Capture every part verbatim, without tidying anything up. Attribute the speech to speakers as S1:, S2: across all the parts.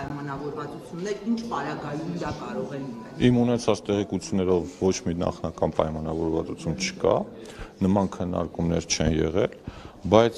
S1: պայմանավորվածություններ ինչ պարագայում դա կարող է լինել։
S2: Իմ ունեցած տեղեկություններով ոչ մի նախնական պայմանավորվածություն չկա, նման քննարկումներ չեն եղել, բայց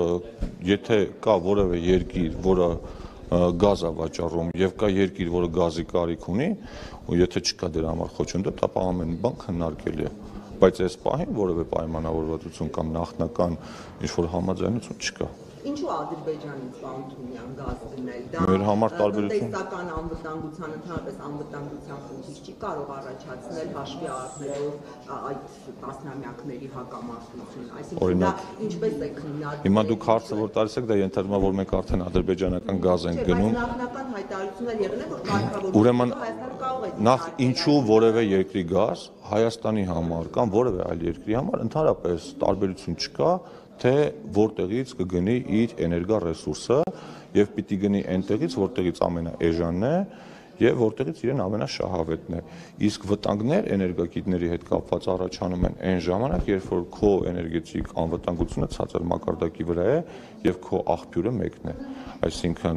S2: եթե կա որևէ երկիր, որը գազ է վաճառում եւ կա երկիր, որը գազի կարիք ունի, ու եթե չկա դրա համար խոչընդոտ, ապա ամեն բան քննարկելի է, բայց այս պահին որևէ պայմանավորվածություն կամ նախնական ինչ-որ համաձայնություն չկա։
S1: Ինչու Ադրբեջանից պարոն Թումյան գազ դնել։ Դա
S2: մեր համար տարբերություն
S1: տնտեսական անվտանգության, ընդհանրապես անվտանգության խնդիր չի կարող առաջացնել հաշվի առնելով այդ տասնամյակների հակամարտություն, այսինքն դա ինչպես է քննարկվում։
S2: Հիմա դուք հարցը որ տալիս եք, դա ենթադրում է, որ մենք արդեն ադրբեջանական գազ ենք գնում։
S1: Նախնական հայտարարություններ եղել են, որ կարգավորվում
S2: Ուրեմն
S1: Հայաստանը կարող է
S2: նախ ինչու որևէ երկրի գազ Հայաստանի համար կամ որևէ այլ երկրի համար ընդհանրապես տարբերություն չկա, թե որտեղից կգնի իր էներգա ռեսուրսը եւ պիտի գնի այնտեղից, որտեղից ամենաէժանն է եւ որտեղից իրեն ամենաշահավետն է։ Իսկ վտանգներ էներգակիրների հետ կապված առաջանում են այն ժամանակ, երբ որ քո էներգետիկ անվտանգությունը ցածր մակարդակի վրա է եւ քո աղբյուրը մեկն է։ Այսինքն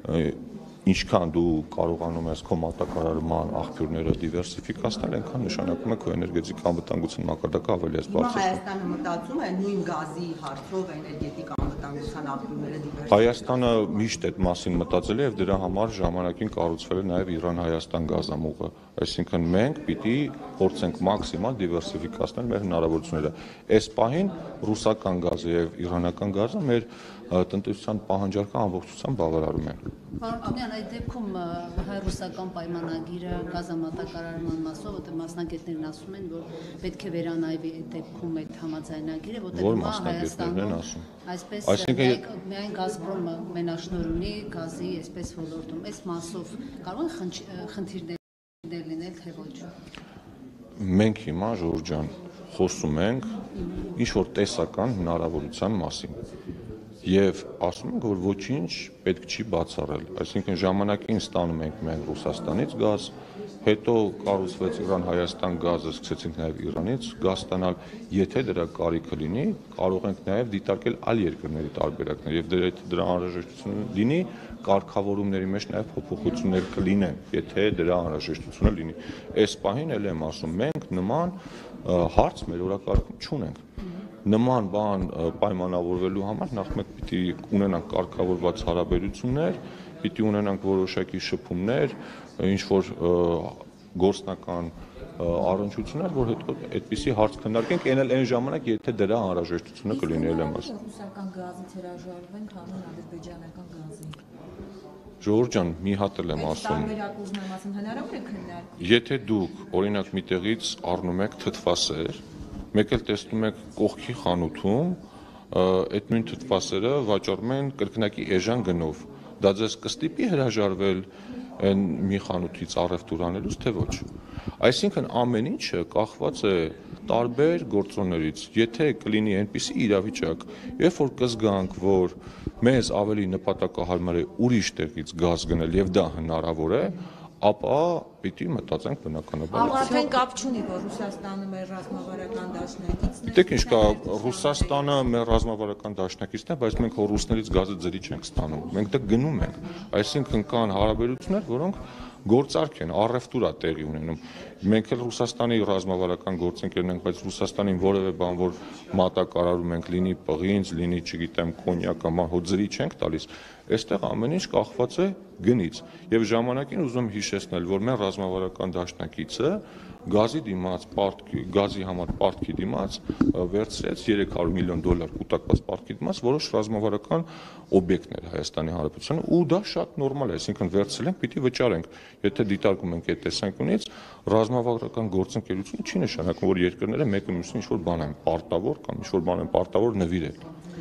S2: ինչքան դու կարողանում ես քո մատակարարման աղբյուրները դիվերսիֆիկացնել, այնքան նշանակում է քո էներգետիկ անվտանգության մակարդակը ավելի ես բարձրացնում։
S1: Հայաստանը մտածում է նույն գազի հարցով էներգետիկ անվտանգության աղբյուրները դիվերսիֆիկացնել։
S2: Հայաստանը միշտ այդ մասին մտածել է եւ դրա համար ժամանակին կառուցվել է նաեւ Իրան-Հայաստան գազամուղը, այսինքն մենք պիտի փորձենք մաքսիմալ դիվերսիֆիկացնել մեր հնարավորությունները։ Այս պահին ռուսական գազը եւ իրանական գազը մեր տնտեսության պահանջարկը ամբողջությամբ բավարարում են։
S3: Պարոն Թումյան, այդ դեպքում հայ-ռուսական պայմանագիրը գազամատակարարման մասով, որտեղ մասնագետներն ասում են, որ պետք է վերանայվի այդ դեպքում այդ համաձայնագիրը, որտեղ
S2: հիմա Հայաստանում
S3: այսպես միայն Գազպրոմը մենաշնորհ ունի գազի այսպես ոլորտում, այս մասով կարող են խնդիրներ լինել, թե ոչ։
S2: Մենք հիմա Ժորժ ջան խոսում ենք ինչ-որ տեսական հնարավորության մասին։ Եվ ասում ենք, որ ոչինչ պետք չի բացառել, այսինքն ժամանակին ստանում ենք մենք Ռուսաստանից գազ, հետո կառուցվեց Իրան-Հայաստան գազը, սկսեցինք նաև Իրանից գազ ստանալ, եթե դրա կարիքը լինի, կարող ենք նաև դիտարկել այլ երկրների տարբերակներ եւ դրա դրա անհրաժեշտությունը լինի, կարգավորումների մեջ նաև փոփոխություններ կլինեն, եթե դրա անհրաժեշտությունը լինի։ Այս պահին էլ եմ ասում, մենք նման հարց մեր օրակարգում չունենք։ Նման բան պայմանավորվելու համար նախ մենք պիտի ունենանք կարգավորված հարաբերություններ, պիտի ունենանք որոշակի շփումներ, ինչ-որ գործնական առնչություններ, որ հետո այդպիսի հարց քննարկենք, այն էլ այն ժամանակ, եթե դրա անհրաժեշտությունը կլինի, էլ եմ ասում։
S4: Ռուսական գազից հրաժարվենք հանուն ադրբեջանական գազի։
S2: Ժողովուրդ ջան, մի հատ էլ եմ ասում։
S4: Տարբերակ ուզում եմ ասում, հնարավոր է քննարկել։
S2: Եթե դուք օրինակ միտեղից առնում եք թթվասեր, մեկ էլ տեսնում եք կողքի խանութում, այդ նույն թթվասերը վաճառում են կրկնակի էժան գնով, դա ձեզ կստիպի հրաժարվել այն մի խանութից առևտուր անելուց, թե ոչ։ Այսինքն ամեն ինչը կախված է տարբեր գործոններից, եթե կլինի այնպիսի իրավիճակ, երբ որ կզգանք, որ մեզ ավելի նպատակահարմար է ուրիշ տեղից գազ գնել եւ դա հնարավոր է, ապա պիտի մտածենք բնականաբար։
S4: Արդեն կապ չունի, որ Ռուսաստանը մեր ռազմավարական դաշնակիցն է։
S2: Գիտեք ինչ կա, Ռուսաստանը մեր ռազմավարական դաշնակիցն է, բայց մենք ռուսներից գազը ձրի չենք ստանում։ Մենք դա գնում ենք։ Այսինքն կան հարաբերություններ, որոնք գործարք են, առևտուր է տեղի ունենում։ Մենք էլ Ռուսաստանի ռազմավարական գործընկերն ենք, բայց Ռուսաստանին որևէ բան, որ մատակարարում ենք, լինի պղինձ, լինի, չգիտեմ, կոնյակ կամ հո ձրի չենք տալիս, այստեղ ամեն ինչ կախված է գնից։ Եվ ժամանակին ուզում եմ հիշեցնել, որ մեր ռազմավարական դաշնակիցը գազի դիմաց պարտքի, գազի համար պարտքի դիմաց վերցրեց երեք հարյուր միլիոն դոլար կուտակված պարտքի դիմաց որոշ ռազմավարական օբյեկտներ Հայաստանի Հանրապետությանը, ու դա շատ նորմալ է, այսինքն վերցրել ենք, պիտի վճարենք։ Եթե դիտարկում ենք այդ տեսանկյունից, ռազմավարական գործընկերությունը չի նշանակում, որ երկրները մեկը մյուսին ինչ-որ բան են պարտավոր կամ ինչ-որ բան են պարտավոր նվիրել։